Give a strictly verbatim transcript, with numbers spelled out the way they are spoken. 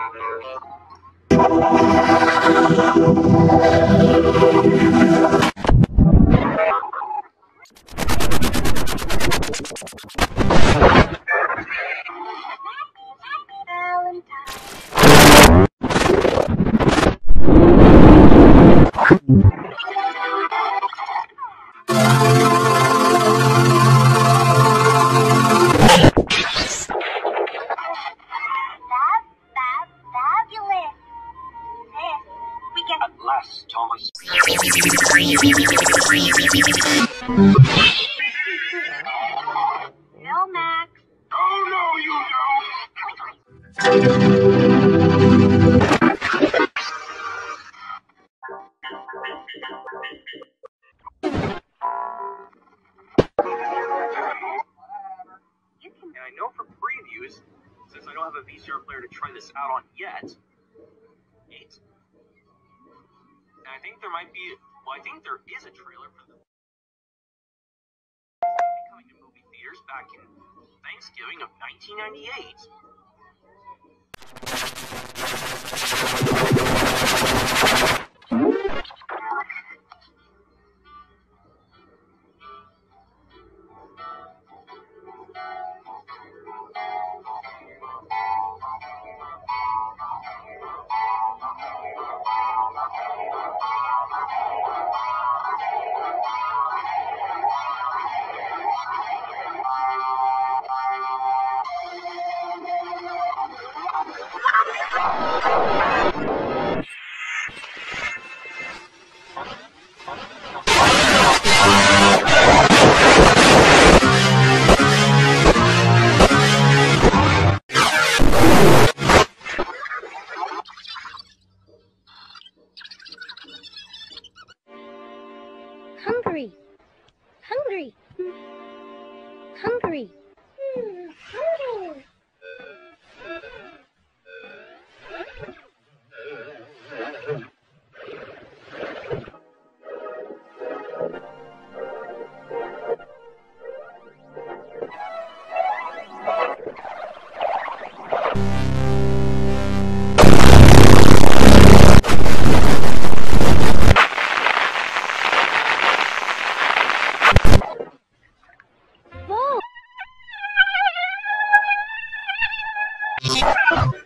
At last, Thomas. No, Max. Oh, no, you And I know from previews, since I don't have a V C R player to try this out on yet, eight. And I think there might be, well, I think there is a trailer for the coming to movie theaters back in Thanksgiving of nineteen ninety-eight. Hungry. Hungry. Hungry. Mm, hungry. Whoa.